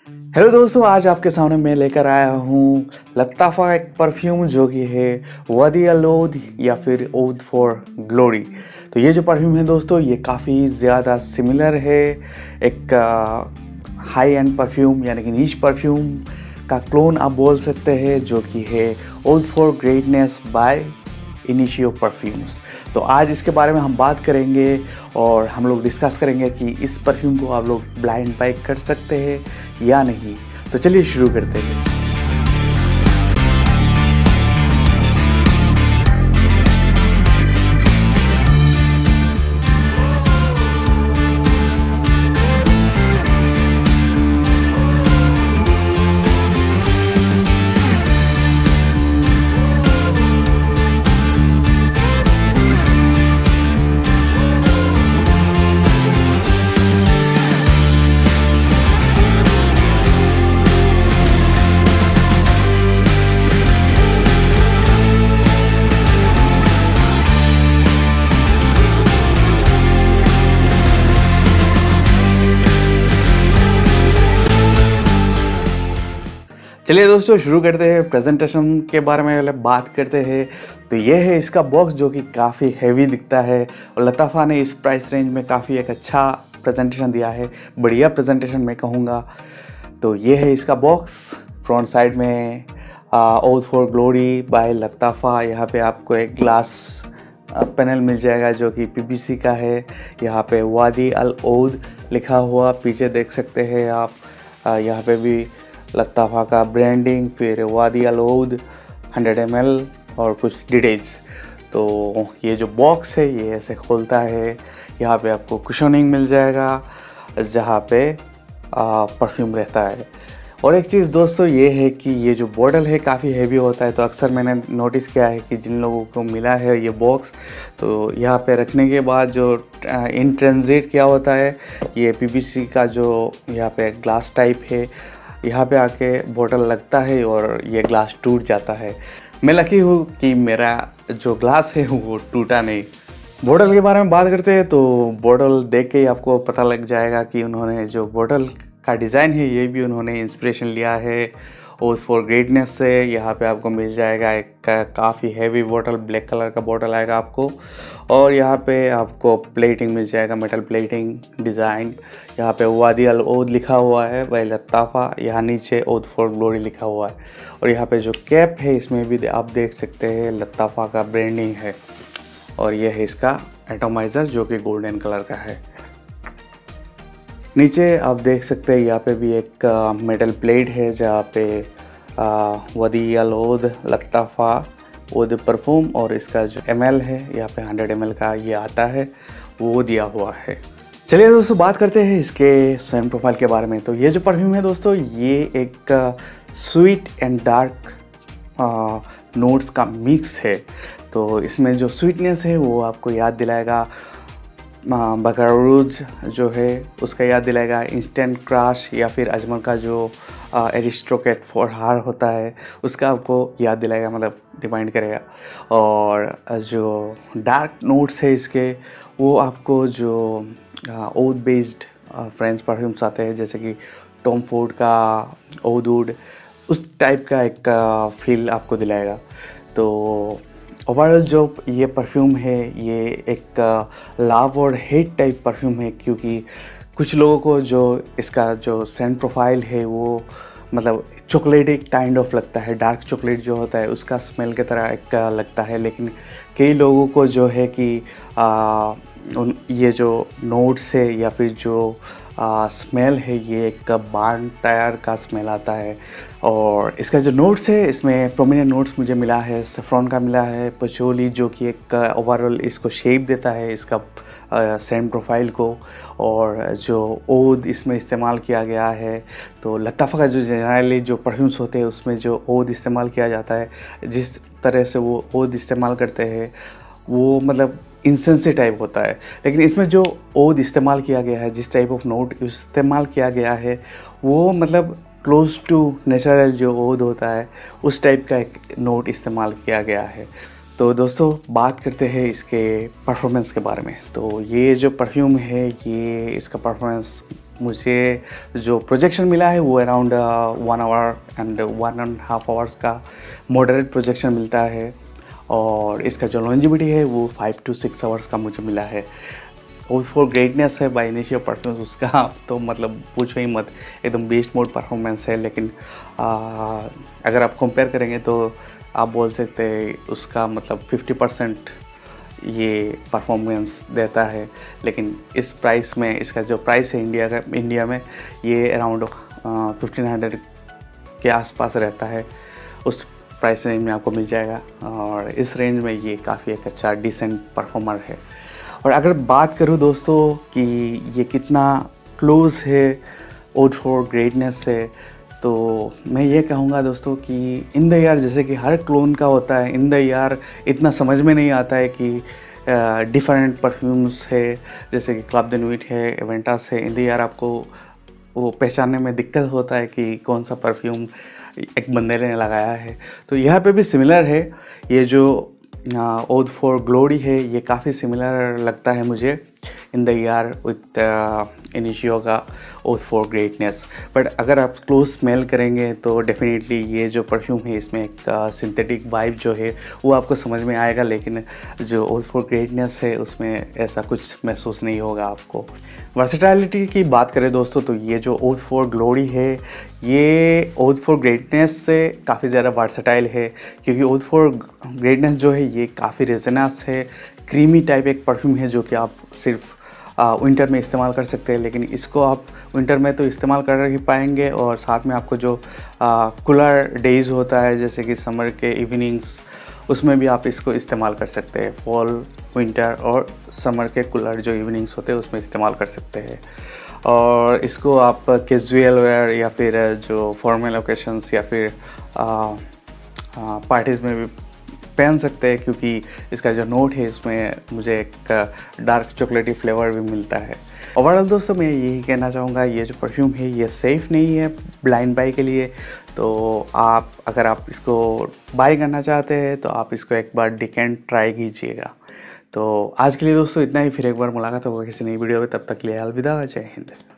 Hello दोस्तों, आज आपके सामने मैं लेकर आया हूँ लत्ताफ़ा एक परफ्यूम जो कि है वादी अल ओद या फिर ओद फॉर ग्लोरी। तो ये जो परफ्यूम है दोस्तों, ये काफ़ी ज़्यादा सिमिलर है एक हाई एंड परफ्यूम यानी कि नीश परफ्यूम का क्लोन आप बोल सकते हैं, जो कि है oath for greatness by Initio perfumes. तो आज इसके बारे में हम बात करेंगे और हम लोग डिस्कस करेंगे कि इस परफ्यूम को आप लोग ब्लाइंड बाय कर सकते हैं या नहीं। तो चलिए शुरू करते हैं। चलिए दोस्तों, शुरू करते हैं। प्रेजेंटेशन के बारे में पहले बात करते हैं। तो ये है इसका बॉक्स, जो कि काफ़ी हैवी दिखता है और लताफ़ा ने इस प्राइस रेंज में काफ़ी एक अच्छा प्रेजेंटेशन दिया है, बढ़िया प्रेजेंटेशन मैं कहूँगा। तो ये है इसका बॉक्स। फ्रंट साइड में ओद फॉर ग्लोरी बाय लताफ़ा। यहाँ पे आपको एक ग्लास पैनल मिल जाएगा जो कि पीवीसी का है। यहाँ पे वादी अल ओद लिखा हुआ पीछे देख सकते हैं आप। यहाँ पे भी लताफ़ा का ब्रांडिंग, फिर वादी अल ओद 100 ml और कुछ डिटेल्स। तो ये जो बॉक्स है ये ऐसे खोलता है। यहाँ पे आपको कुशनिंग मिल जाएगा जहाँ पे परफ्यूम रहता है। और एक चीज़ दोस्तों ये है कि ये जो बॉटल है काफ़ी हैवी होता है। तो अक्सर मैंने नोटिस किया है कि जिन लोगों को मिला है ये बॉक्स, तो यहाँ पे रखने के बाद जो इन ट्रांजिट क्या होता है, ये पीवीसी का जो यहाँ पे ग्लास टाइप है, यहाँ पे आके बोतल लगता है और ये ग्लास टूट जाता है। मैं लकी हूँ कि मेरा जो ग्लास है वो टूटा नहीं। बोतल के बारे में बात करते हैं तो बोतल देख के ही आपको पता लग जाएगा कि उन्होंने जो बोतल का डिज़ाइन है ये भी उन्होंने इंस्पिरेशन लिया है ओद फॉर ग्रेटनेस से। यहाँ पे आपको मिल जाएगा एक काफ़ी हैवी बोतल, ब्लैक कलर का बोतल आएगा आपको। और यहाँ पे आपको प्लेटिंग मिल जाएगा, मेटल प्लेटिंग डिज़ाइन। यहाँ पे वादी अल ओद लिखा हुआ है बाय लताफ़ा, यहाँ नीचे ओद फॉर ग्लोरी लिखा हुआ है। और यहाँ पे जो कैप है इसमें भी आप देख सकते हैं लताफ़ा का ब्रांडिंग है। और यह है इसका एटोमाइज़र जो कि गोल्डन कलर का है। नीचे आप देख सकते हैं यहाँ पे भी एक मेटल प्लेट है जहाँ पे वादी अल ओद लताफ़ा ओद परफ्यूम और इसका जो ml है यहाँ पे 100 ml का ये आता है, वो दिया हुआ है। चलिए दोस्तों, बात करते हैं इसके सेंट प्रोफाइल के बारे में। तो ये जो परफ्यूम है दोस्तों, ये एक स्वीट एंड डार्क नोट्स का मिक्स है। तो इसमें जो स्वीटनेस है वो आपको याद दिलाएगा बकारूज जो है उसका याद दिलाएगा, इंस्टेंट क्रश या फिर अजमल का जो एरिस्टोक्रेट फॉर हार होता है उसका आपको याद दिलाएगा, मतलब डिमांड करेगा। और जो डार्क नोट्स है इसके, वो आपको जो ओद बेस्ड फ्रेंच परफ्यूम्स आते हैं जैसे कि टॉम फोर्ड का ओद वुड, उस टाइप का एक फील आपको दिलाएगा। तो ओवरऑल जो ये परफ्यूम है ये एक लव और हेट टाइप परफ्यूम है, क्योंकि कुछ लोगों को जो इसका जो सेंट प्रोफाइल है वो मतलब चॉकलेटिक काइंड ऑफ लगता है, डार्क चॉकलेट जो होता है उसका स्मेल की तरह एक लगता है। लेकिन कई लोगों को जो है कि ये जो नोट्स है या फिर जो स्मेल है ये एक बार्न टायर का स्मेल आता है। और इसका जो नोट्स है इसमें प्रोमिनेंट नोट्स मुझे मिला है, सफ्रॉन का मिला है, पचोली जो कि एक ओवरऑल इसको शेप देता है इसका सेंट प्रोफाइल को। और जो ओद इसमें इस्तेमाल किया गया है, तो लताफ़ा का जो जनरली जो परफ्यूम्स होते हैं उसमें जो ओद इस्तेमाल किया जाता है, जिस तरह से वो ओद इस्तेमाल करते हैं वो मतलब इंसेंसी टाइप होता है। लेकिन इसमें जो ओद इस्तेमाल किया गया है, जिस टाइप ऑफ नोट इस्तेमाल किया गया है, वो मतलब क्लोज टू नेचुरल जो ओद होता है उस टाइप का एक नोट इस्तेमाल किया गया है। तो दोस्तों बात करते हैं इसके परफॉर्मेंस के बारे में। तो ये जो परफ्यूम है ये इसका परफॉर्मेंस मुझे जो प्रोजेक्शन मिला है वो अराउंड 1 आवर एंड 1.5 आवर्स का मॉडरेट प्रोजेक्शन मिलता है, और इसका जो लॉन्जिविटी है वो 5 to 6 आवर्स का मुझे मिला है। ओथ फॉर ग्रेटनेस है बाय इनिशियल परफ्यूम्स, उसका तो मतलब पूछो ही मत, एकदम बेस्ट मोड परफॉर्मेंस है। लेकिन अगर आप कंपेयर करेंगे तो आप बोल सकते हैं उसका मतलब 50% ये परफॉर्मेंस देता है। लेकिन इस प्राइस में, इसका जो प्राइस है इंडिया में ये अराउंड 1500 के आसपास रहता है, उस प्राइस रेंज में आपको मिल जाएगा। और इस रेंज में ये काफ़ी एक अच्छा डिसेंट परफॉर्मर है। और अगर बात करूँ दोस्तों कि ये कितना क्लोज है ओथ फॉर ग्रेटनेस से, तो मैं ये कहूँगा दोस्तों कि इन द ईयर, जैसे कि हर क्लोन का होता है, इन द ईयर इतना समझ में नहीं आता है कि डिफरेंट परफ्यूम्स है, जैसे कि क्लब द नुइट है, एवेंटस है। इन द ईयर आपको वो पहचानने में दिक्कत होता है कि कौन सा परफ्यूम एक बंदे ने लगाया है। तो यहाँ पे भी सिमिलर है, ये जो ओथ फॉर ग्लोरी है ये काफ़ी सिमिलर लगता है मुझे in the year with Initio का ओथ फॉर ग्रेटनेस। बट अगर आप क्लोज स्मेल करेंगे तो डेफिनेटली ये जो परफ्यूम है इसमें एक सिंथेटिक वाइब जो है वो आपको समझ में आएगा, लेकिन जो ओथ फॉर ग्रेटनेस है उसमें ऐसा कुछ महसूस नहीं होगा आपको। वर्सेटैलिटी की बात करें दोस्तों, तो ये जो ओथ फॉर ग्लोरी है ये ओथ फॉर ग्रेटनेस से काफ़ी ज़्यादा वर्सेटाइल है, क्योंकि ओथ फॉर ग्रेटनेस जो है ये काफ़ी रेजनस है, क्रीमी टाइप एक परफ्यूम है जो कि आप सिर्फ विंटर में इस्तेमाल कर सकते हैं। लेकिन इसको आप विंटर में तो इस्तेमाल कर ही पाएंगे, और साथ में आपको जो कूलर डेज़ होता है जैसे कि समर के इवनिंग्स, उसमें भी आप इसको इस्तेमाल कर सकते हैं। फॉल, विंटर और समर के कूलर जो इवनिंग्स होते हैं उसमें इस्तेमाल कर सकते हैं। और इसको आप कैजुअल वेयर या फिर जो फॉर्मल ओकेशंस या फिर पार्टीज़ में भी पहन सकते हैं, क्योंकि इसका जो नोट है इसमें मुझे एक डार्क चॉकलेटी फ्लेवर भी मिलता है। ओवरऑल दोस्तों मैं यही कहना चाहूँगा, ये जो परफ्यूम है ये सेफ़ नहीं है ब्लाइंड बाई के लिए। तो अगर आप इसको बाई करना चाहते हैं तो आप इसको एक बार डिकेंट ट्राई कीजिएगा। तो आज के लिए दोस्तों इतना ही, फिर एक बार मुलाकात होगा किसी नई वीडियो में, तब तक के लिए अलविदा, जय हिंद।